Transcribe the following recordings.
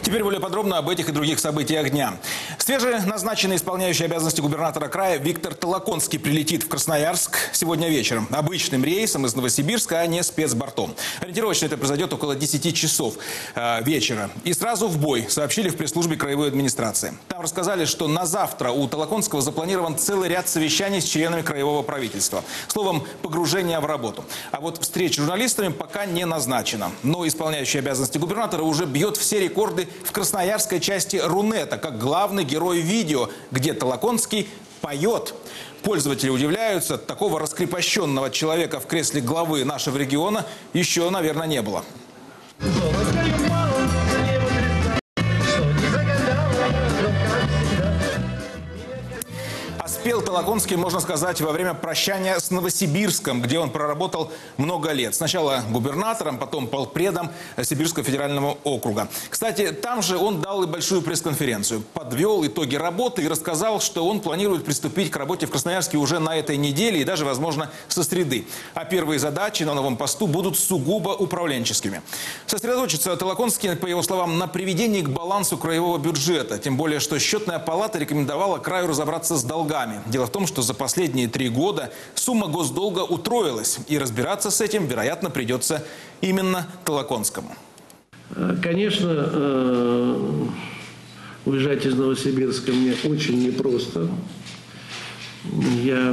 Теперь более подробно об этих и других событиях дня. Свеженазначенный исполняющий обязанности губернатора края Виктор Толоконский прилетит в Красноярск сегодня вечером. Обычным рейсом из Новосибирска, а не спецбортом. Ориентировочно это произойдет около 10 часов вечера. И сразу в бой, сообщили в пресс-службе краевой администрации. Там рассказали, что на завтра у Толоконского запланирован целый ряд совещаний с членами краевого правительства. Словом, погружение в работу. А вот встреч с журналистами пока не назначено. Но исполняющий обязанности губернатора уже бьет все рекорды в красноярской части Рунета, как главный герой видео, где Толоконский поет. Пользователи удивляются, такого раскрепощенного человека в кресле главы нашего региона еще, наверное, не было. Спел Толоконский, можно сказать, во время прощания с Новосибирском, где он проработал много лет. Сначала губернатором, потом полпредом Сибирского федерального округа. Кстати, там же он дал и большую пресс-конференцию. Подвел итоги работы и рассказал, что он планирует приступить к работе в Красноярске уже на этой неделе и даже, возможно, со среды. А первые задачи на новом посту будут сугубо управленческими. Сосредоточится Толоконский, по его словам, на приведении к балансу краевого бюджета. Тем более, что Счетная палата рекомендовала краю разобраться с долгами. Дело в том, что за последние 3 года сумма госдолга утроилась. И разбираться с этим, вероятно, придется именно Толоконскому. Конечно, уезжать из Новосибирска мне очень непросто. Я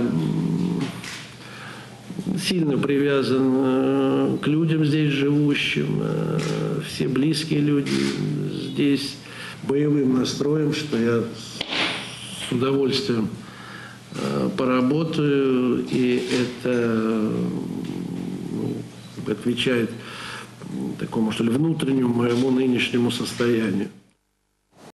сильно привязан к людям здесь живущим. Все близкие люди здесь боевым настроем, что я с удовольствием поработаю, и это отвечает такому, что ли, внутреннему моему нынешнему состоянию.